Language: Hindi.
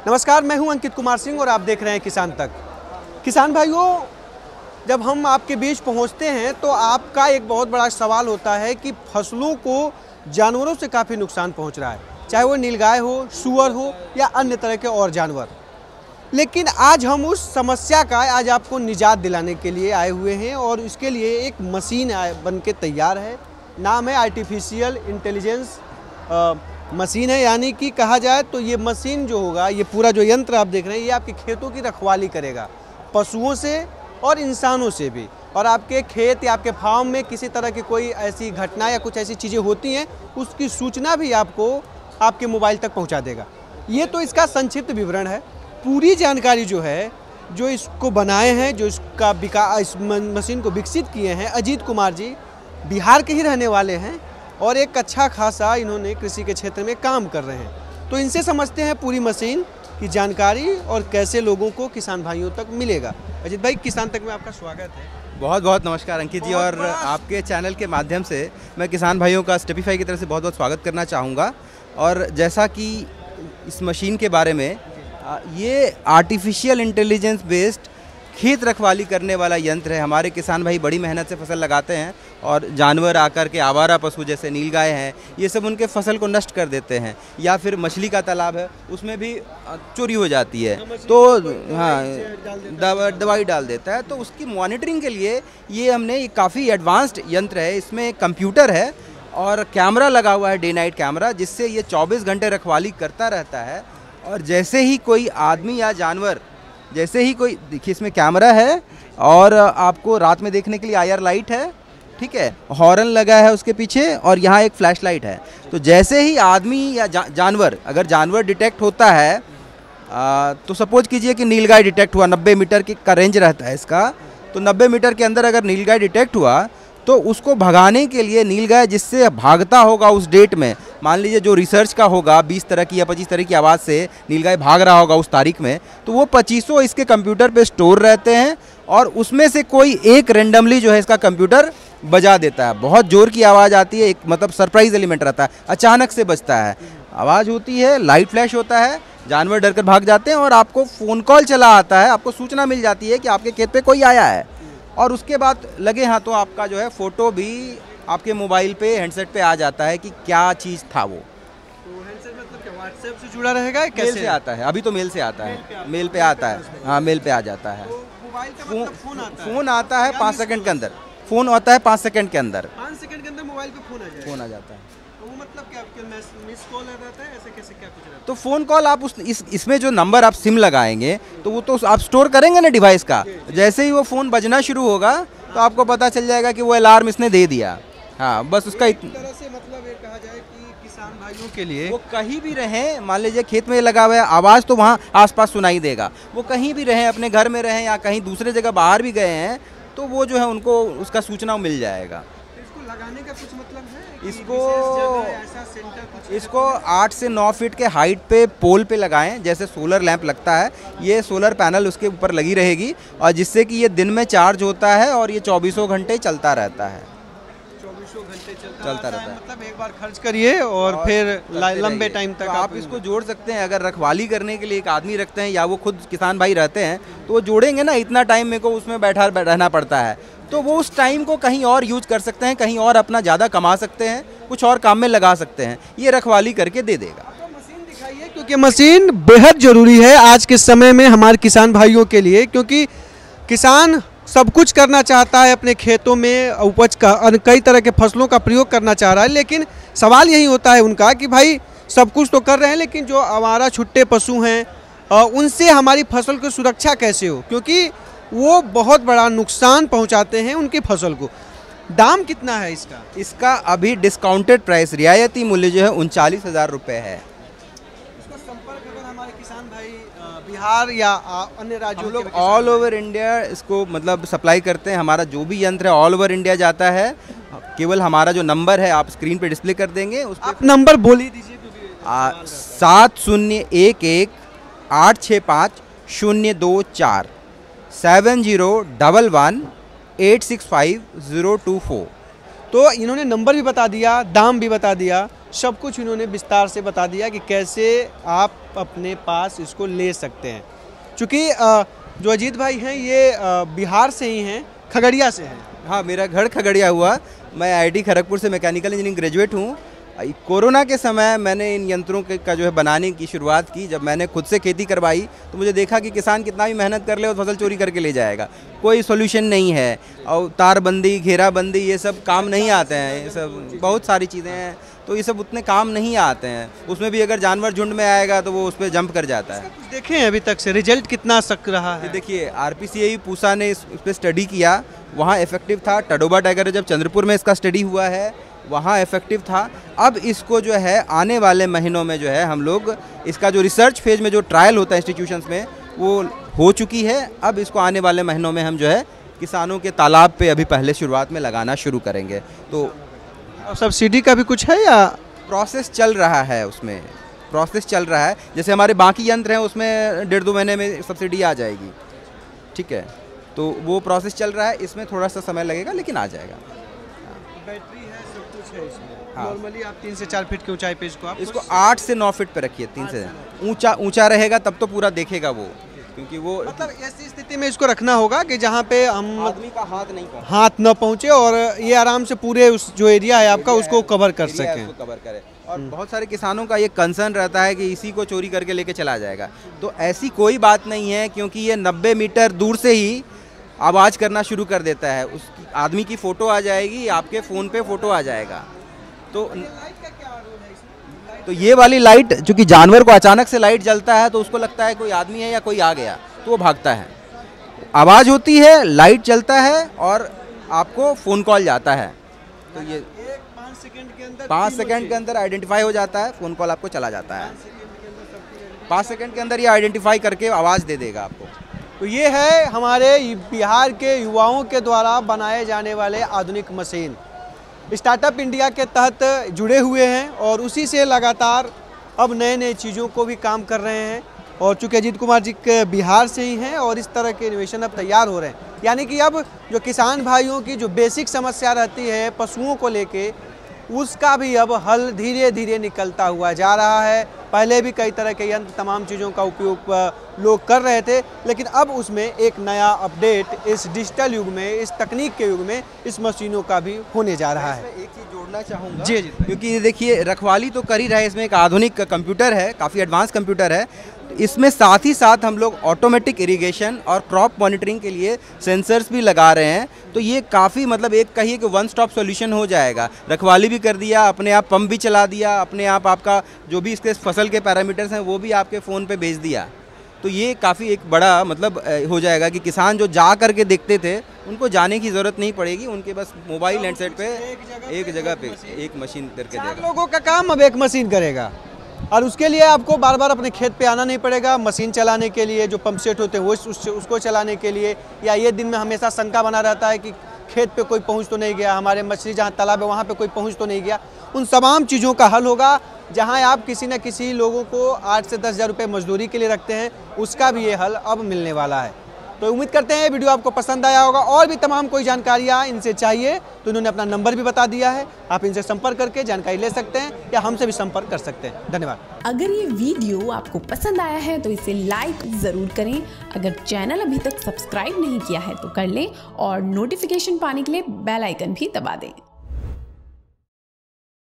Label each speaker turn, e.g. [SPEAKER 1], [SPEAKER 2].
[SPEAKER 1] नमस्कार, मैं हूं अंकित कुमार सिंह और आप देख रहे हैं किसान तक। किसान भाइयों, जब हम आपके बीच पहुंचते हैं तो आपका एक बहुत बड़ा सवाल होता है कि फसलों को जानवरों से काफ़ी नुकसान पहुंच रहा है, चाहे वो नीलगाय हो, सूअर हो या अन्य तरह के और जानवर। लेकिन आज हम उस समस्या का आज आपको निजात दिलाने के लिए आए हुए हैं और इसके लिए एक मशीन बन के तैयार है। नाम है आर्टिफिशियल इंटेलिजेंस मशीन है, यानी कि कहा जाए तो ये मशीन जो होगा, ये पूरा जो यंत्र आप देख रहे हैं, ये आपके खेतों की रखवाली करेगा, पशुओं से और इंसानों से भी। और आपके खेत या आपके फार्म में किसी तरह की कोई ऐसी घटना या कुछ ऐसी चीज़ें होती हैं, उसकी सूचना भी आपको आपके मोबाइल तक पहुंचा देगा। ये तो इसका संक्षिप्त विवरण है। पूरी जानकारी जो है, जो इसको बनाए हैं, जो इसका इस मशीन को विकसित किए हैं, अजीत कुमार जी बिहार के ही रहने वाले हैं और एक अच्छा खासा इन्होंने कृषि के क्षेत्र में काम कर रहे हैं। तो इनसे समझते हैं पूरी मशीन की जानकारी और कैसे लोगों को, किसान भाइयों तक मिलेगा। अजीत भाई, किसान तक में आपका स्वागत है।
[SPEAKER 2] बहुत बहुत नमस्कार अंकित जी, और आपके चैनल के माध्यम से मैं किसान भाइयों का स्टेपिफाई की तरफ से बहुत बहुत स्वागत करना चाहूँगा। और जैसा कि इस मशीन के बारे में, ये आर्टिफिशियल इंटेलिजेंस बेस्ड खेत रखवाली करने वाला यंत्र है। हमारे किसान भाई बड़ी मेहनत से फसल लगाते हैं और जानवर आकर के, आवारा पशु जैसे नीलगाय हैं, ये सब उनके फसल को नष्ट कर देते हैं। या फिर मछली का तालाब है, उसमें भी चोरी हो जाती है, तो हाँ, दवाई डाल देता है। तो उसकी मॉनिटरिंग के लिए ये हमने काफ़ी एडवांस्ड यंत्र है। इसमें कंप्यूटर है और कैमरा लगा हुआ है, डे नाइट कैमरा, जिससे ये 24 घंटे रखवाली करता रहता है। और जैसे ही कोई आदमी या जानवर, जैसे ही कोई, देखिए इसमें कैमरा है और आपको रात में देखने के लिए IR लाइट है, ठीक है, हॉर्न लगा है उसके पीछे और यहाँ एक फ्लैश लाइट है। तो जैसे ही आदमी या जानवर, अगर जानवर डिटेक्ट होता है, तो सपोज कीजिए कि नीलगाय डिटेक्ट हुआ, 90 मीटर का रेंज रहता है इसका, तो 90 मीटर के अंदर अगर नीलगाय डिटेक्ट हुआ तो उसको भगाने के लिए, नीलगाय जिससे भागता होगा उस डेट में, मान लीजिए जो रिसर्च का होगा, 20 तरह की या 25 तरह की आवाज़ से नीलगाय भाग रहा होगा उस तारीख में, तो वो 2500 इसके कंप्यूटर पे स्टोर रहते हैं और उसमें से कोई एक रेंडमली जो है इसका कंप्यूटर बजा देता है। बहुत ज़ोर की आवाज़ आती है, एक मतलब सरप्राइज एलिमेंट रहता है, अचानक से बजता है, आवाज़ होती है, लाइट फ्लैश होता है, जानवर डर कर भाग जाते हैं और आपको फ़ोन कॉल चला आता है, आपको सूचना मिल जाती है कि आपके खेत पे कोई आया है। और उसके बाद लगे हाथों आपका जो है फ़ोटो भी आपके मोबाइल पे, हैंडसेट पे आ जाता है कि क्या चीज़ था वो।
[SPEAKER 1] तो हैंडसेट मतलब क्या व्हाट्सएप से जुड़ा रहेगा?
[SPEAKER 2] कैसे मेल से आता है? अभी तो मेल से आता है, मेल पे आता है, हाँ मेल पे आ जाता है।
[SPEAKER 1] तो मोबाइल का मतलब
[SPEAKER 2] फ़ोन आता है 5 सेकंड के अंदर, फ़ोन आता है 5 सेकंड के अंदर,
[SPEAKER 1] 5 सेकंड के अंदर मोबाइल पे फ़ोन आ जाता है। तो वो मतलब क्या मिस कॉल रहता है, ऐसे कैसे क्या कुछ रहता है?
[SPEAKER 2] तो फ़ोन कॉल आप इसमें जो नंबर आप सिम लगाएंगे तो वो तो आप स्टोर करेंगे ना डिवाइस का, जैसे ही वो फ़ोन बजना शुरू होगा तो आपको पता चल जाएगा कि वो अलार्म इसने दे दिया। हाँ, बस उसका
[SPEAKER 1] तरह से मतलब ये कहा जाए कि किसान भाइयों के लिए
[SPEAKER 2] वो कहीं भी रहें, मान लीजिए खेत में लगा हुआ है, आवाज़ तो वहाँ आसपास सुनाई देगा, वो कहीं भी रहें, अपने घर में रहें या कहीं दूसरे जगह बाहर भी गए हैं, तो वो जो है उनको उसका सूचना मिल जाएगा।
[SPEAKER 1] इसको लगाने का कुछ मतलब है?
[SPEAKER 2] इसको 8 से 9 फीट के हाइट पे पोल पे लगाएं, जैसे सोलर लैंप लगता है, ये सोलर पैनल उसके ऊपर लगी रहेगी और जिससे कि ये दिन में चार्ज होता है और ये 24 घंटे चलता रहता है।
[SPEAKER 1] 24 घंटे
[SPEAKER 2] चलता रहता है।
[SPEAKER 1] मतलब एक बार खर्च करिए और फिर लंबे टाइम तक
[SPEAKER 2] तो आप इसको जोड़ सकते हैं। अगर रखवाली करने के लिए एक आदमी रखते हैं या वो खुद किसान भाई रहते हैं, तो वो जोड़ेंगे ना, इतना टाइम मेरे को उसमें बैठा रहना पड़ता है, तो वो उस टाइम को कहीं और यूज कर सकते हैं, कहीं और अपना ज़्यादा कमा सकते हैं, कुछ और काम में लगा सकते हैं। ये रखवाली करके दे देगा।
[SPEAKER 1] तो मशीन दिखाइए, क्योंकि मशीन बेहद ज़रूरी है आज के समय में हमारे किसान भाइयों के लिए, क्योंकि किसान सब कुछ करना चाहता है अपने खेतों में, उपज का कई तरह के फसलों का प्रयोग करना चाह रहा है, लेकिन सवाल यही होता है उनका कि भाई सब कुछ तो कर रहे हैं, लेकिन जो हमारा छुट्टे पशु हैं उनसे हमारी फसल की सुरक्षा कैसे हो, क्योंकि वो बहुत बड़ा नुकसान पहुंचाते हैं उनकी फसल को। दाम कितना है इसका?
[SPEAKER 2] इसका अभी डिस्काउंटेड प्राइस, रियायती मूल्य जो है 39,000 रुपये है।
[SPEAKER 1] इसका संपर्क अगर हमारे किसान भाई बिहार या अन्य राज्यों,
[SPEAKER 2] हम लोग ऑल ओवर इंडिया इसको मतलब सप्लाई करते हैं। हमारा जो भी यंत्र है ऑल ओवर इंडिया जाता है। केवल हमारा जो नंबर है आप स्क्रीन पे डिस्प्ले कर देंगे, उस
[SPEAKER 1] आप नंबर बोल ही दीजिए।
[SPEAKER 2] 7011 865 024 7011 865 024।
[SPEAKER 1] तो इन्होंने नंबर भी बता दिया, दाम भी बता दिया सब कुछ इन्होंने विस्तार से बता दिया कि कैसे आप अपने पास इसको ले सकते हैं। चूँकि जो अजीत भाई हैं ये बिहार से ही हैं, खगड़िया से हैं।
[SPEAKER 2] हाँ, मेरा घर खगड़िया हुआ। मैं आईआईटी खड़गपुर से मैकेनिकल इंजीनियरिंग ग्रेजुएट हूँ। कोरोना के समय मैंने इन यंत्रों का जो है बनाने की शुरुआत की। जब मैंने खुद से खेती करवाई तो मुझे देखा कि किसान कितना भी मेहनत कर ले और फसल चोरी करके ले जाएगा, कोई सोल्यूशन नहीं है। और तारबंदी, घेराबंदी ये सब काम नहीं आते हैं। ये सब बहुत सारी चीज़ें हैं, तो ये सब उतने काम नहीं आते हैं। उसमें भी अगर जानवर झुंड में आएगा तो वो उस पर जंप कर जाता है।
[SPEAKER 1] देखें अभी तक से रिजल्ट कितना सक रहा है।
[SPEAKER 2] देखिए, RPCA पूसा ने इस पर स्टडी किया, वहाँ इफेक्टिव था। टडोबा टाइगर जब चंद्रपुर में इसका स्टडी हुआ है वहाँ इफेक्टिव था। अब इसको जो है आने वाले महीनों में जो है हम लोग इसका जो रिसर्च फेज में जो ट्रायल होता है इंस्टीट्यूशंस में वो हो चुकी है। अब इसको आने वाले महीनों में हम जो है किसानों के तालाब पे अभी पहले शुरुआत में लगाना शुरू करेंगे। तो
[SPEAKER 1] सब्सिडी का भी कुछ है या
[SPEAKER 2] प्रोसेस चल रहा है? उसमें प्रोसेस चल रहा है। जैसे हमारे बाकी यंत्र हैं उसमें 1.5-2 महीने में सब्सिडी आ जाएगी, ठीक है। तो वो प्रोसेस चल रहा है, इसमें थोड़ा सा समय लगेगा लेकिन आ जाएगा।
[SPEAKER 1] बैटरी है, सब कुछ है इसमें।
[SPEAKER 2] हाँ।
[SPEAKER 1] नॉर्मली आप 3 से 4 फीट की ऊंचाई पे इसको
[SPEAKER 2] 8 से 9 फीट पे रखिए। 3 से ऊंचा रहेगा तब तो पूरा देखेगा वो, क्योंकि वो
[SPEAKER 1] मतलब ऐसी स्थिति में इसको रखना होगा कि जहाँ पे हम
[SPEAKER 2] आदमी का हाथ
[SPEAKER 1] न पहुँचे और ये आराम से पूरे उस जो एरिया है आपका उसको कवर कर सकें।
[SPEAKER 2] कवर करे। और बहुत सारे किसानों का ये कंसर्न रहता है कि इसी को चोरी करके लेके चला जाएगा। तो ऐसी कोई बात नहीं है, क्योंकि ये 90 मीटर दूर से ही आवाज़ करना शुरू कर देता है। उस आदमी की फ़ोटो आ जाएगी, आपके फ़ोन पे फ़ोटो आ जाएगा। तो ये वाली लाइट, चूँकि जानवर को अचानक से लाइट जलता है तो उसको लगता है कोई आदमी है या कोई आ गया, तो वो भागता है। आवाज़ होती है, लाइट जलता है और आपको फ़ोन कॉल जाता है। तो ये 5 सेकंड के अंदर आइडेंटिफाई हो जाता है, फ़ोन कॉल आपको चला जाता है। 5 सेकंड के अंदर ये आइडेंटिफाई करके आवाज़ दे देगा आपको।
[SPEAKER 1] तो ये है हमारे बिहार के युवाओं के द्वारा बनाए जाने वाले आधुनिक मशीन। स्टार्टअप इंडिया के तहत जुड़े हुए हैं और उसी से लगातार अब नए नए चीज़ों को भी काम कर रहे हैं। और चूँकि अजीत कुमार जी के बिहार से ही हैं और इस तरह के इनोवेशन अब तैयार हो रहे हैं, यानी कि अब जो किसान भाइयों की जो बेसिक समस्या रहती है पशुओं को लेके, उसका भी अब हल धीरे धीरे निकलता हुआ जा रहा है। पहले भी कई तरह के यंत्र, तमाम चीज़ों का उपयोग लोग कर रहे थे, लेकिन अब उसमें एक नया अपडेट इस डिजिटल युग में, इस तकनीक के युग में इस मशीनों का भी होने जा रहा है।
[SPEAKER 2] एक चीज़ जोड़ना चाहूँगा
[SPEAKER 1] जी,
[SPEAKER 2] क्योंकि देखिए रखवाली तो कर ही रहे, इसमें एक आधुनिक कंप्यूटर है, काफ़ी एडवांस कंप्यूटर है। इसमें साथ ही साथ हम लोग ऑटोमेटिक इरिगेशन और क्रॉप मॉनिटरिंग के लिए सेंसर्स भी लगा रहे हैं। तो ये काफ़ी मतलब एक कहिए कि वन स्टॉप सॉल्यूशन हो जाएगा। रखवाली भी कर दिया, अपने आप पंप भी चला दिया, अपने आप आपका जो भी इसके फसल के पैरामीटर्स हैं वो भी आपके फ़ोन पे भेज दिया। तो ये काफ़ी एक बड़ा मतलब हो जाएगा कि किसान जो जा करके देखते थे उनको जाने की ज़रूरत नहीं पड़ेगी, उनके बस मोबाइल हैंडसेट पे एक जगह पे एक मशीन करके देगा।
[SPEAKER 1] लोगों का काम अब एक मशीन करेगा और उसके लिए आपको बार बार अपने खेत पे आना नहीं पड़ेगा। मशीन चलाने के लिए जो पंप सेट होते हैं वो उसको चलाने के लिए, या ये दिन में हमेशा शंका बना रहता है कि खेत पे कोई पहुंच तो नहीं गया, हमारे मछली जहाँ तालाब है वहाँ पे कोई पहुंच तो नहीं गया। उन तमाम चीज़ों का हल होगा। जहाँ आप किसी न किसी लोगों को 8 से 10 हज़ार रुपये मजदूरी के लिए रखते हैं, उसका भी ये हल अब मिलने वाला है। तो उम्मीद करते हैं वीडियो आपको पसंद आया होगा। और भी तमाम कोई जानकारियाँ इनसे चाहिए तो इन्होंने अपना नंबर भी बता दिया है, आप इनसे संपर्क करके जानकारी ले सकते हैं या हमसे भी संपर्क कर सकते हैं। धन्यवाद।
[SPEAKER 3] अगर ये वीडियो आपको पसंद आया है तो इसे लाइक ज़रूर करें। अगर चैनल अभी तक सब्सक्राइब नहीं किया है तो कर लें और नोटिफिकेशन पाने के लिए बेल आइकन भी दबा दें।